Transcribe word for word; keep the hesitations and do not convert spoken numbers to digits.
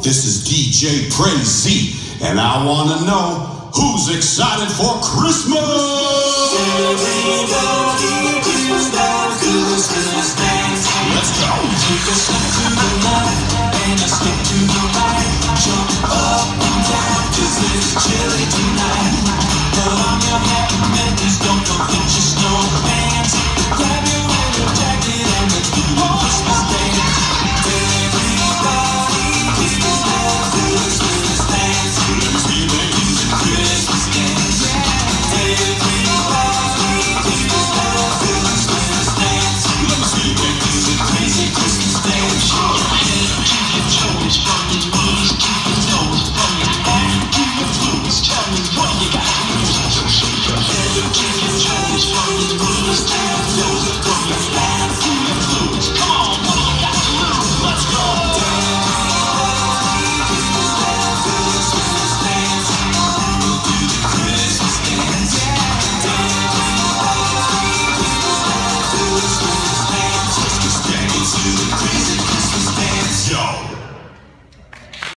This is D J Praise Z, and I want to know who's excited for Christmas. Everybody do the Christmas dance. Let's go. Take a step to the left and a step to the